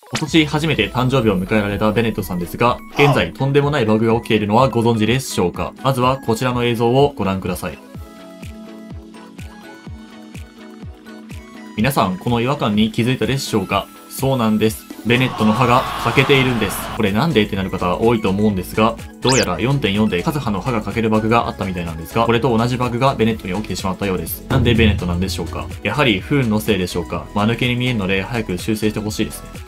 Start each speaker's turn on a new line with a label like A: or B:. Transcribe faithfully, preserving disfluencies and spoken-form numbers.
A: 今年初めて誕生日を迎えられたベネットさんですが、現在とんでもないバグが起きているのはご存知でしょうか？まずはこちらの映像をご覧ください。皆さん、この違和感に気づいたでしょうか？そうなんです。ベネットの歯が欠けているんです。これなんでってなる方は多いと思うんですが、どうやら よんてんよん でカズハの歯が欠けるバグがあったみたいなんですが、これと同じバグがベネットに起きてしまったようです。なんでベネットなんでしょうか？やはり不運のせいでしょうか？間抜けに見えるので早く修正してほしいですね。